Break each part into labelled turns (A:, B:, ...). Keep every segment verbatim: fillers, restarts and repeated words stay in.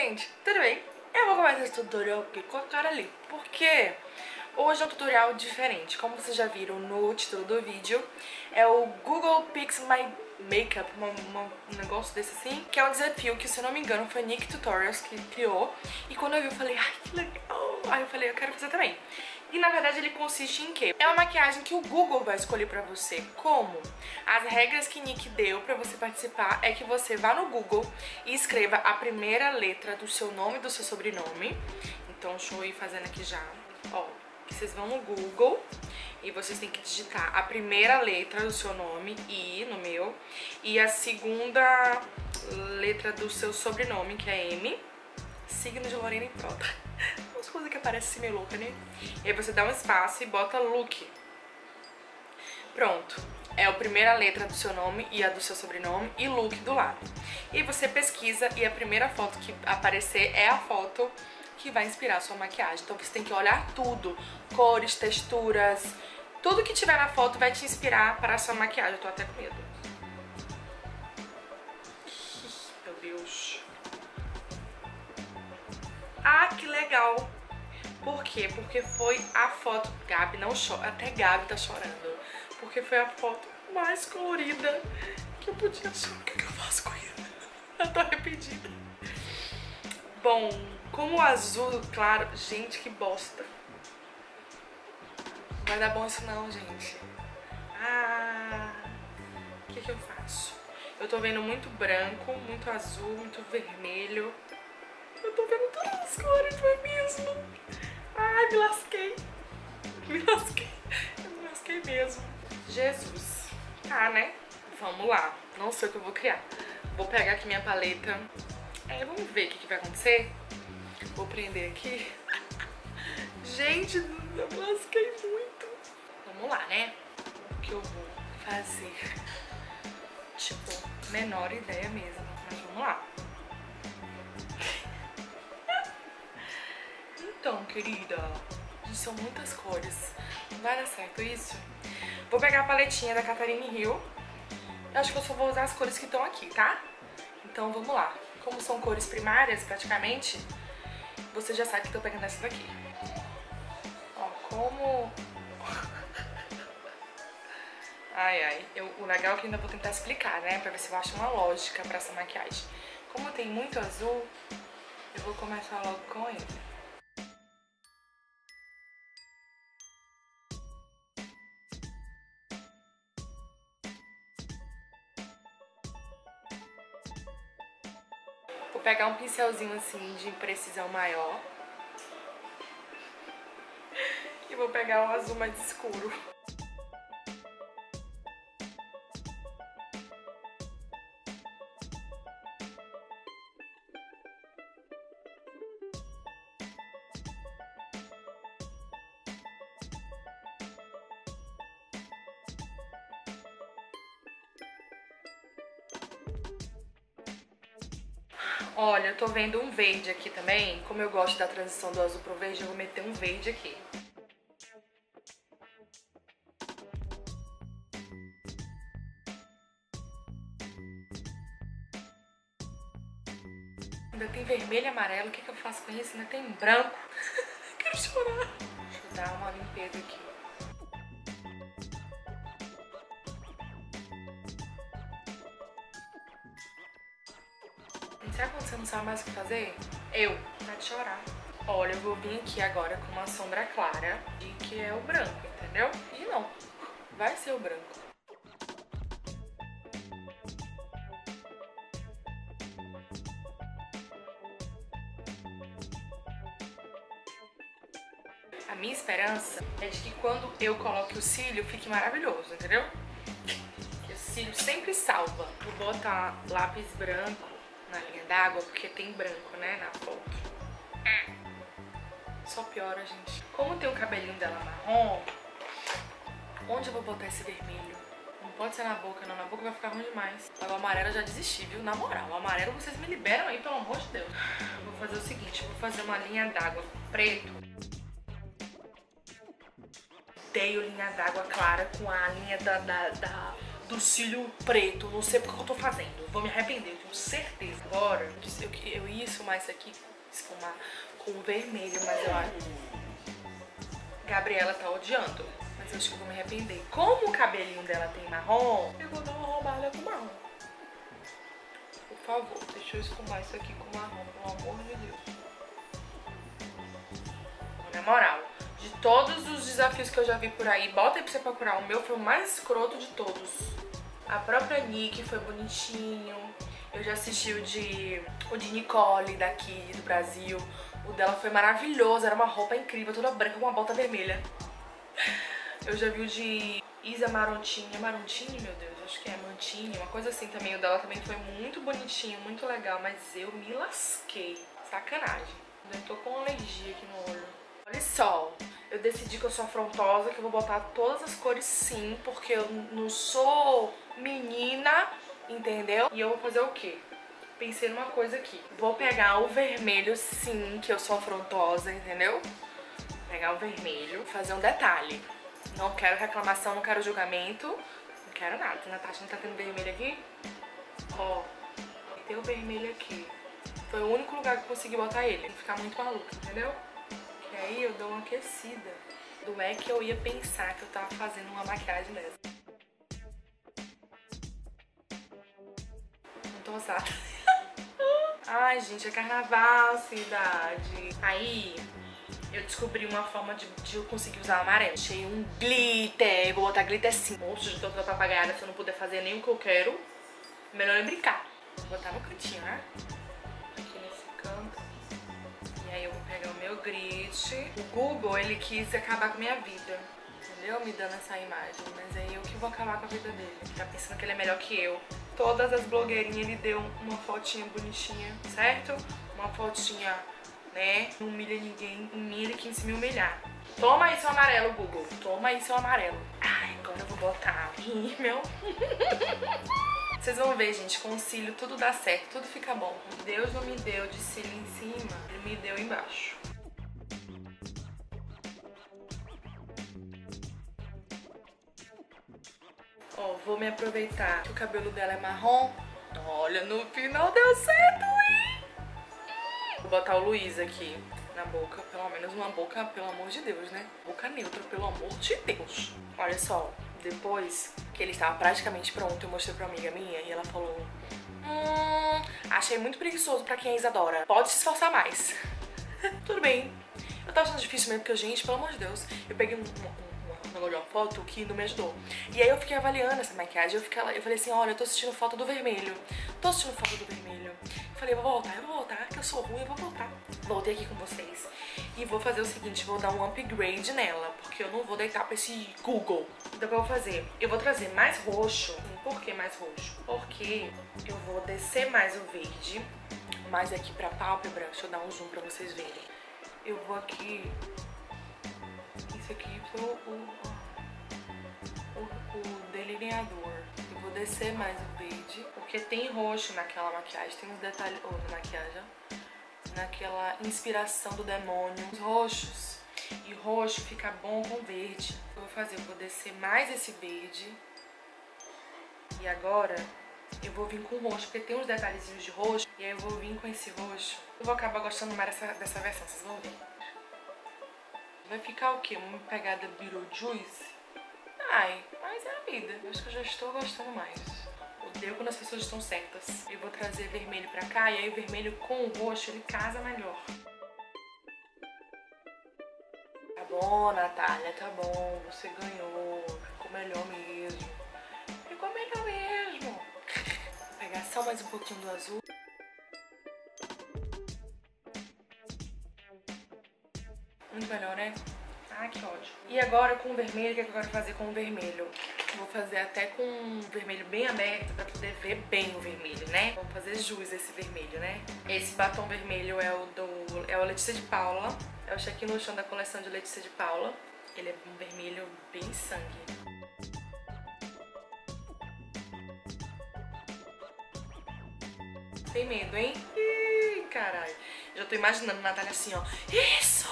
A: gente, tudo bem? Eu vou começar esse tutorial aqui com a cara ali, porque hoje é um tutorial diferente. Como vocês já viram no título do vídeo, é o Google Pix My Makeup, uma, uma, um negócio desse assim, que é um desafio que, se eu não me engano, foi Nick Tutorials que criou. E quando eu vi, eu falei, ai, que legal! Aí eu falei, eu quero fazer também. E na verdade ele consiste em quê? É uma maquiagem que o Google vai escolher pra você. Como? As regras que Nick deu pra você participar é que você vá no Google e escreva a primeira letra do seu nome e do seu sobrenome. Então deixa eu ir fazendo aqui já. Ó, que vocês vão no Google e vocês têm que digitar a primeira letra do seu nome, I no meu, e a segunda letra do seu sobrenome, que é M. Signo de Lorena e pronto. Umas coisas que aparecem assim meio louca, né? E aí você dá um espaço e bota look. Pronto. É a primeira letra do seu nome e a do seu sobrenome e look do lado. E aí você pesquisa e a primeira foto que aparecer é a foto que vai inspirar a sua maquiagem. Então você tem que olhar tudo. Cores, texturas, tudo que tiver na foto vai te inspirar para a sua maquiagem. Eu tô até com medo. Meu Deus. Ah, que legal! Por quê? Porque foi a foto... Gabi não chora, até Gabi tá chorando. Porque foi a foto mais colorida que eu podia achar. O que eu faço com isso? Eu tô arrependida. Bom, como o azul claro... Gente, que bosta. Não vai dar bom isso não, gente. Ah... O que que eu faço? Eu tô vendo muito branco, muito azul, muito vermelho. Eu tô vendo todas as cores, não é mesmo? Ai, me lasquei. Me lasquei. Eu me lasquei mesmo. Jesus. Tá, né? Vamos lá. Não sei o que eu vou criar. Vou pegar aqui minha paleta. É, vamos ver o que, que vai acontecer. Vou prender aqui. Gente, eu me lasquei muito. Vamos lá, né? O que eu vou fazer? Tipo, menor ideia mesmo. Mas vamos lá. Então, querida, são muitas cores. Não vai dar certo isso? Vou pegar a paletinha da Catarina Hill. Eu acho que eu só vou usar as cores que estão aqui, tá? Então vamos lá. Como são cores primárias, praticamente, você já sabe que tô pegando essa daqui. Ó, como... Ai, ai. Eu, o legal é que ainda vou tentar explicar, né? Pra ver se eu acho uma lógica pra essa maquiagem. Como tem muito azul, eu vou começar logo com ele. Vou pegar um pincelzinho assim de precisão maior e vou pegar o azul mais escuro. Olha, eu tô vendo um verde aqui também. Como eu gosto da transição do azul pro verde, eu vou meter um verde aqui. Ainda tem vermelho e amarelo. O que que eu faço com isso? Ainda tem branco. Quero chorar. Deixa eu dar uma limpeza aqui. Será que você não sabe mais o que fazer? Eu. Tá de chorar. Olha, eu vou vir aqui agora com uma sombra clara de que é o branco, entendeu? E não. Vai ser o branco. A minha esperança é de que quando eu coloque o cílio fique maravilhoso, entendeu? Que o cílio sempre salva. Vou botar lápis branco na linha d'água, porque tem branco, né, na foto. Só piora, gente. Como tem o cabelinho dela marrom, onde eu vou botar esse vermelho? Não pode ser na boca, não. Na boca vai ficar ruim demais. Mas o amarelo eu já desisti, viu? Na moral, o amarelo vocês me liberam aí, pelo amor de Deus. Eu vou fazer o seguinte, eu vou fazer uma linha d'água preto. Odeio linha d'água clara com a linha da, da, da do cílio preto. Não sei porque eu tô fazendo. Vou me arrepender, eu tenho certeza. Agora, eu, eu ia esfumar isso aqui, esfumar com vermelho, mas eu acho... Gabriela tá odiando, mas eu acho que eu vou me arrepender. Como o cabelinho dela tem marrom, eu vou dar uma roubada com marrom. Por favor, deixa eu esfumar isso aqui com marrom, pelo amor de Deus. Na moral, de todos os desafios que eu já vi por aí, bota aí pra você procurar. O meu foi o mais escroto de todos. A própria Nick foi bonitinho. Eu já assisti o de, o de Nicole, daqui do Brasil. O dela foi maravilhoso, era uma roupa incrível, toda branca com uma bota vermelha. Eu já vi o de Isa Marontini, Marontini, meu Deus, acho que é Mantini, uma coisa assim também. O dela também foi muito bonitinho, muito legal, mas eu me lasquei. Sacanagem. Eu tô com alergia aqui no olho. Olha só, eu decidi que eu sou afrontosa, que eu vou botar todas as cores sim, porque eu não sou menina, entendeu? E eu vou fazer o quê? Pensei numa coisa aqui. Vou pegar o vermelho sim, que eu sou afrontosa, entendeu? Vou pegar o vermelho, fazer um detalhe. Não quero reclamação, não quero julgamento, não quero nada. Natasha, não tá tendo vermelho aqui? Ó, tem o vermelho aqui. Foi o único lugar que eu consegui botar ele. Tem que ficar muito maluca, entendeu? E aí eu dou uma aquecida. Do é que eu ia pensar que eu tava fazendo uma maquiagem dessa. Não tô ousada. Ai, gente, é carnaval, cidade. Aí eu descobri uma forma de, de eu conseguir usar amarelo. Achei um glitter. Vou botar glitter sim. Monstro de toda papagaiada, se eu não puder fazer nem o que eu quero. Melhor é brincar. Vou botar no cantinho, né? Aqui nesse canto. E aí eu vou pegar o meu grit. O Google, ele quis acabar com a minha vida, entendeu? Me dando essa imagem. Mas aí eu que vou acabar com a vida dele. Tá pensando que ele é melhor que eu. Todas as blogueirinhas ele deu uma fotinha bonitinha, certo? Uma fotinha, né? Não humilha ninguém. Em mim ele quis me humilhar. Toma aí seu amarelo, Google. Toma aí seu amarelo. Ai, agora eu vou botar rímel. Vocês vão ver, gente, com o cílio tudo dá certo, tudo fica bom. Deus não me deu de cílio em cima, ele me deu embaixo. Ó, vou me aproveitar que o cabelo dela é marrom. Olha, no final deu certo, hein? Vou botar o Luiz aqui na boca, pelo menos uma boca, pelo amor de Deus, né? Boca neutra, pelo amor de Deus. Olha só, depois que ele estava praticamente pronto, eu mostrei pra uma amiga minha e ela falou: Hum, achei muito preguiçoso pra quem é Isadora. Pode se esforçar mais. Tudo bem. Eu tava achando difícil mesmo, porque, gente, pelo amor de Deus, eu peguei um, um, um, uma foto que não me ajudou. E aí eu fiquei avaliando essa maquiagem. Eu, fiquei, eu falei assim: olha, eu tô assistindo foto do vermelho. Tô assistindo foto do vermelho. Eu falei: eu vou voltar, eu vou voltar, que eu sou ruim, eu vou voltar. Voltei aqui com vocês. E vou fazer o seguinte: vou dar um upgrade nela, porque eu não vou deitar pra esse Google. Então o que eu vou fazer? Eu vou trazer mais roxo. Por que mais roxo? Porque eu vou descer mais o verde, mais aqui pra pálpebra. Deixa eu dar um zoom pra vocês verem. Eu vou aqui. Isso aqui foi o, o, o, o delineador. Eu vou descer mais o verde, porque tem roxo naquela maquiagem. Tem uns detalhes. Ou oh, na maquiagem, naquela inspiração do demônio. Os roxos. E roxo fica bom com verde. Eu vou fazer, eu vou descer mais esse verde. E agora eu vou vir com roxo, porque tem uns detalhezinhos de roxo. E aí eu vou vir com esse roxo. Eu vou acabar gostando mais dessa, dessa versão, vocês vão ver. Vai ficar o quê? Uma pegada Beetlejuice? Ai, mas é a vida. Eu acho que eu já estou gostando mais. Odeio quando as pessoas estão certas. Eu vou trazer vermelho pra cá, e aí o vermelho com o roxo, ele casa melhor. Tá bom, Natália, tá bom. Você ganhou. Ficou melhor mesmo. Ficou melhor mesmo. Vou pegar só mais um pouquinho do azul. Muito melhor, né? Ah, que ódio. E agora com o vermelho, o que, é que eu quero fazer com o vermelho? Vou fazer até com um vermelho bem aberto pra poder ver bem o vermelho, né? Vamos fazer jus a esse vermelho, né? Esse batom vermelho é o do... é o Letícia de Paula. É o Check no Chão da coleção de Letícia de Paula. Ele é um vermelho bem sangue. Tem medo, hein? Ih, caralho. Já tô imaginando a Natália assim, ó. Isso!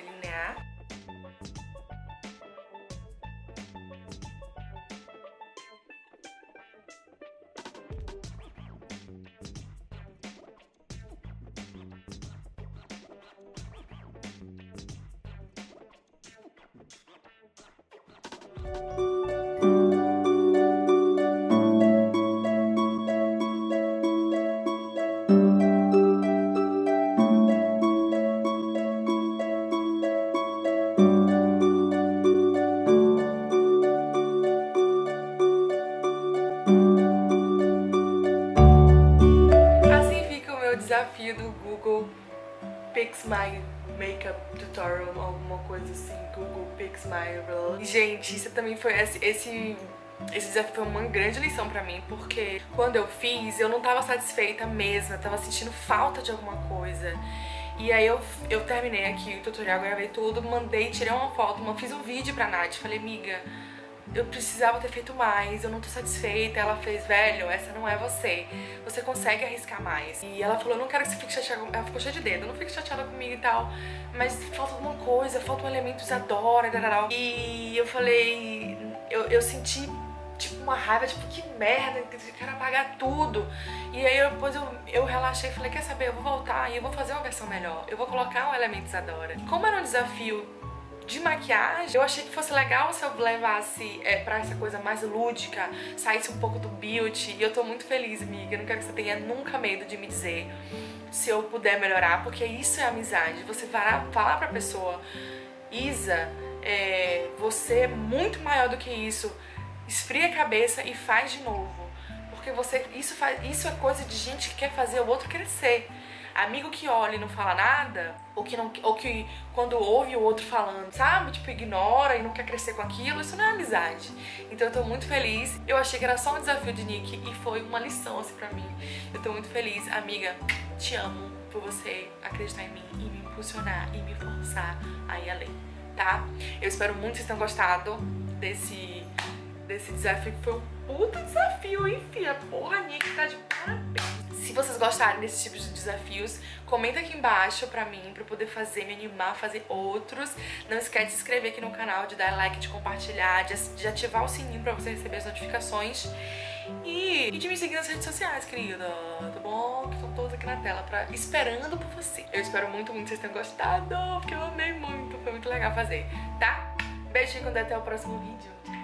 A: delinear. Desafio do Google Pix My Makeup Tutorial, alguma coisa assim, Google Pix My... Gente, isso também foi... Esse, esse, esse desafio foi uma grande lição pra mim, porque quando eu fiz, eu não tava satisfeita mesmo, eu tava sentindo falta de alguma coisa. E aí eu, eu terminei aqui o tutorial, gravei tudo, mandei, tirei uma foto, fiz um vídeo pra Nath, falei, amiga, eu precisava ter feito mais, eu não tô satisfeita. Ela fez, velho, essa não é você, você consegue arriscar mais. E ela falou, eu não quero que você fique chateada, ela ficou cheia de dedo, não fique chateada comigo e tal, mas falta alguma coisa, falta um elemento Isadora, tarará. E eu falei, eu, eu senti tipo uma raiva, tipo, que merda, eu quero apagar tudo. E aí depois eu, eu relaxei e falei, quer saber, eu vou voltar e eu vou fazer uma versão melhor, eu vou colocar um elemento Isadora. Como era um desafio de maquiagem, eu achei que fosse legal se eu levasse é, pra essa coisa mais lúdica, saísse um pouco do beauty. E eu tô muito feliz, amiga. Eu não quero que você tenha nunca medo de me dizer se eu puder melhorar, porque isso é amizade. Você vai falar pra pessoa, Isa, é, você é muito maior do que isso, esfria a cabeça e faz de novo. Porque você, isso, faz, isso é coisa de gente que quer fazer o outro crescer. Amigo que olha e não fala nada, ou que, não, ou que quando ouve o outro falando, sabe? Tipo, ignora e não quer crescer com aquilo, isso não é amizade. Então eu tô muito feliz. Eu achei que era só um desafio de Nick e foi uma lição, assim, pra mim. Eu tô muito feliz. Amiga, te amo por você acreditar em mim e me impulsionar e me forçar a ir além, tá? Eu espero muito que vocês tenham gostado desse, desse desafio, que foi um puta desafio, hein, filha? Porra, Nick tá de parabéns. Se vocês gostarem desse tipo de desafios, comenta aqui embaixo pra mim, pra eu poder fazer, me animar a fazer outros. Não esquece de se inscrever aqui no canal, de dar like, de compartilhar, de, de ativar o sininho pra você receber as notificações. E, e de me seguir nas redes sociais, querida, tá bom? Que estão todas aqui na tela, pra, esperando por você. Eu espero muito, muito que vocês tenham gostado, porque eu amei muito, foi muito legal fazer, tá? Beijo e até o próximo vídeo.